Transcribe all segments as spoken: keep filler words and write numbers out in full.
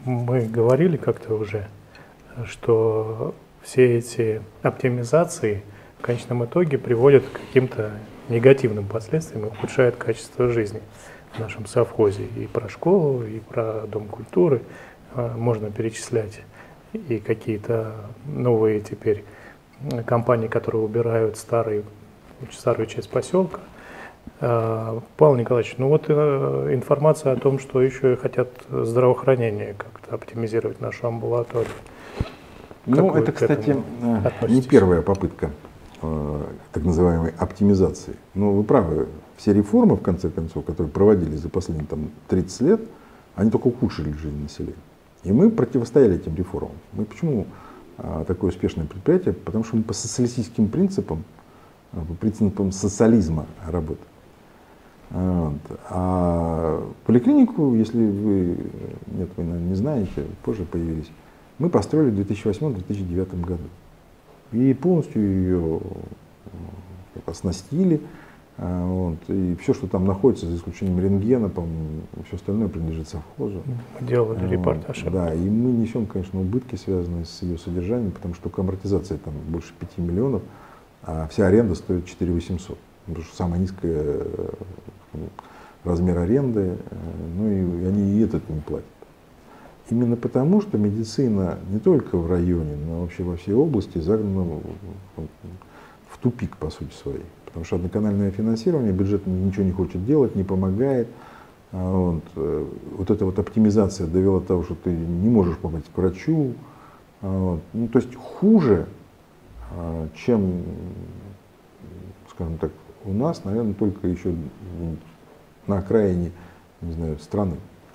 мы говорили как-то уже, что все эти оптимизации в конечном итоге приводят к каким-то негативным последствиям и ухудшают качество жизни в нашем совхозе. И про школу, и про Дом культуры можно перечислять, и какие-то новые теперь компании, которые убирают старый, старую часть поселка. Павел Николаевич, ну вот информация о том, что еще и хотят здравоохранение как-то оптимизировать нашу амбулаторию. Ну, это, кстати, не первая попытка э, так называемой оптимизации. Но вы правы, все реформы, в конце концов, которые проводились за последние там, тридцать лет, они только ухудшили жизнь населения. И мы противостояли этим реформам. Мы почему э, такое успешное предприятие? Потому что мы по социалистическим принципам, по принципам социализма работаем. Вот. А поликлинику, если вы, нет, вы, наверное, не знаете, позже появились, мы построили в две тысячи восьмом — две тысячи девятом году. И полностью ее оснастили. Вот. И все, что там находится, за исключением рентгена, по-моему, все остальное принадлежит совхозу. Делали вот. Репортаж. Да, и мы несем, конечно, убытки, связанные с ее содержанием, потому что амортизация там больше пяти миллионов, а вся аренда стоит четыре тысячи восемьсот. Потому что самая низкая размер аренды, ну и они и этот не платят. Именно потому, что медицина не только в районе, но вообще во всей области загнана в тупик по сути своей. Потому что одноканальное финансирование, бюджет ничего не хочет делать, не помогает. Вот, вот эта вот оптимизация довела до того, что ты не можешь попасть к врачу. Вот. Ну, то есть хуже, чем, скажем так, у нас, наверное, только еще на окраине, не знаю, страны.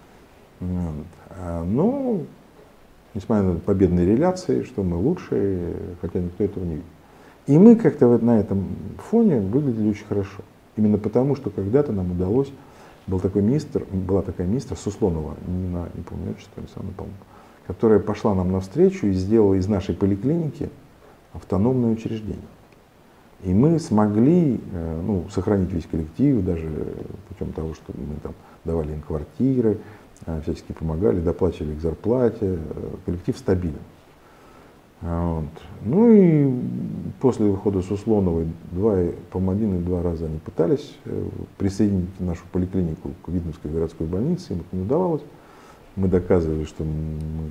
Но, несмотря на победные реляции, что мы лучшие, хотя никто этого не видит. И мы как-то вот на этом фоне выглядели очень хорошо. Именно потому, что когда-то нам удалось, был такой министр, была такая министр Суслонова, не, на, не помню отчество, не сам помню, которая пошла нам навстречу и сделала из нашей поликлиники автономное учреждение. И мы смогли ну, сохранить весь коллектив, даже путем того, что мы там давали им квартиры, всячески помогали, доплачивали к зарплате, коллектив стабилен. Вот. Ну и после выхода Суслоновой, два, по-моему, один или два раза они пытались присоединить нашу поликлинику к Видновской городской больнице, им это не удавалось. Мы доказывали, что мы,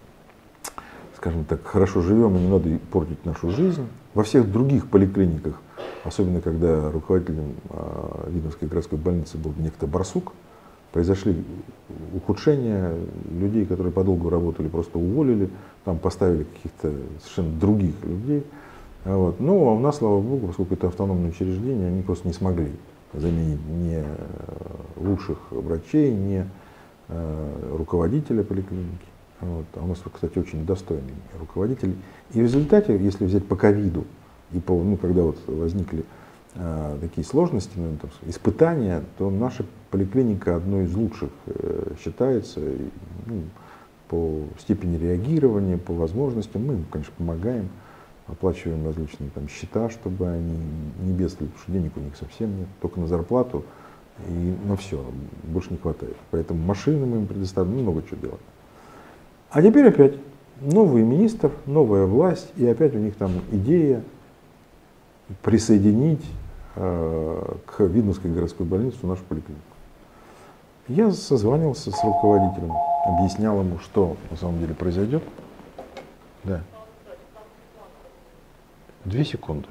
скажем так, хорошо живем и не надо портить нашу жизнь. Во всех других поликлиниках, особенно когда руководителем Видновской городской больницы был некто Барсук, произошли ухудшения, людей, которые подолгу работали, просто уволили, там поставили каких-то совершенно других людей. Вот. Ну, а у нас, слава богу, поскольку это автономное учреждение, они просто не смогли заменить ни лучших врачей, ни э, руководителя поликлиники. Вот. А у нас, кстати, очень достойный руководитель. И в результате, если взять по ковиду, и по, ну, когда вот возникли э, такие сложности, ну, там, испытания, то наша поликлиника одной из лучших э, считается ну, по степени реагирования, по возможностям. Мы им, конечно, помогаем, оплачиваем различные там, счета, чтобы они не бедствовали, потому что денег у них совсем нет, только на зарплату и на все, больше не хватает. Поэтому машины мы им предоставим, много чего делаем. А теперь опять новый министр, новая власть, и опять у них там идея присоединить э, к Видновской городской больнице нашу поликлинику. Я созванивался с руководителем, объяснял ему, что на самом деле произойдет. Да. Две секунды.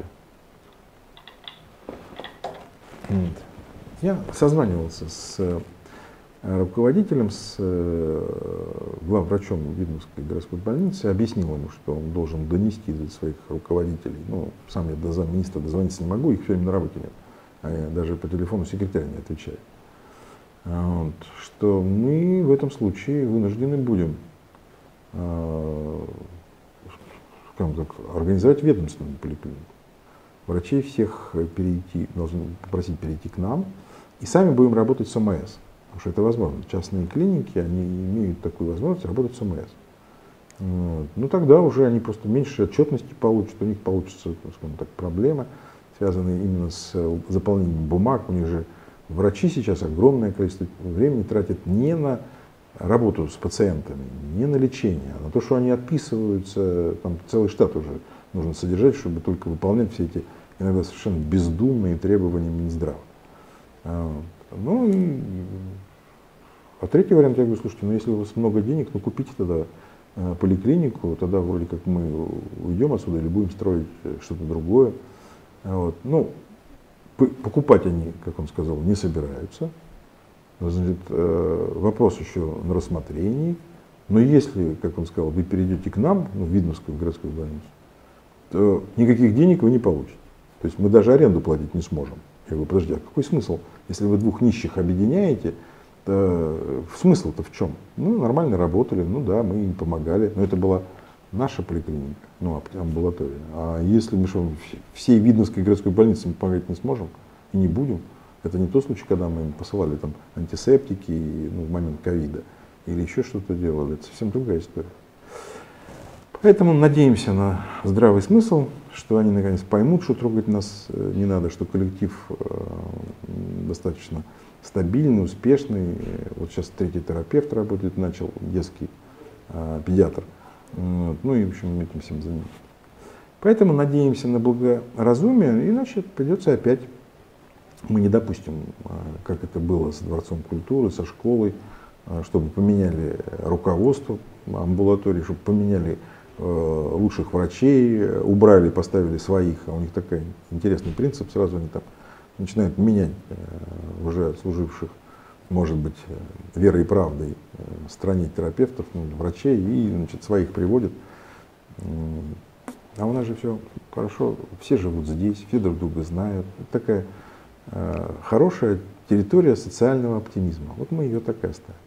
Нет. Я созванивался с руководителем, с главврачом Видновской городской больницы, объяснил ему, что он должен донести до своих руководителей. Ну, сам я до замминистра дозвониться не могу, их все время на работе нет. А я даже по телефону секретарь не отвечает. Вот, что мы в этом случае вынуждены будем э, скажем так, организовать ведомственную поликлинику. Врачей всех перейти, должны попросить перейти к нам, и сами будем работать с ОМС. Потому что это возможно. Частные клиники, они имеют такую возможность работать с ОМС. Вот. Ну тогда уже они просто меньше отчетности получат, у них получатся, скажем так, проблемы, связанные именно с заполнением бумаг. У них же врачи сейчас огромное количество времени тратят не на работу с пациентами, не на лечение, а на то, что они отписываются, там целый штат уже нужно содержать, чтобы только выполнять все эти иногда совершенно бездумные требования Минздрава. Вот. Ну, и... А третий вариант, я говорю, слушайте, ну если у вас много денег, ну купите тогда э, поликлинику, тогда вроде как мы уйдем отсюда или будем строить что-то другое. Вот. Ну, покупать они, как он сказал, не собираются. Значит, э, вопрос еще на рассмотрении. Но если, как он сказал, вы перейдете к нам, ну, в Видновскую городскую больницу, то никаких денег вы не получите. То есть мы даже аренду платить не сможем. Я говорю, подожди, а какой смысл? Если вы двух нищих объединяете, то смысл-то в чем? Ну, нормально работали, ну да, мы им помогали, но это была наша поликлиника, ну, амбулатория. А если мы что, всей Видновской городской больнице мы помогать не сможем и не будем, это не тот случай, когда мы им посылали там антисептики, ну, в момент ковида, или еще что-то делали, это совсем другая история. Поэтому надеемся на здравый смысл, что они наконец поймут, что трогать нас не надо, что коллектив достаточно стабильный, успешный. Вот сейчас третий терапевт работает, начал детский э, педиатр. Вот. Ну и в общем этим всем занимаемся. Поэтому надеемся на благоразумие, иначе придется опять. Мы не допустим, как это было с Дворцом культуры, со школой, чтобы поменяли руководство амбулатории, чтобы поменяли лучших врачей, убрали, поставили своих. А у них такой интересный принцип, сразу они там начинают менять уже служивших, может быть, верой и правдой стране терапевтов, ну, врачей, и, значит, своих приводят. А у нас же все хорошо, все живут здесь, все друг друга знают. Это такая э, хорошая территория социального оптимизма. Вот мы ее так и оставим.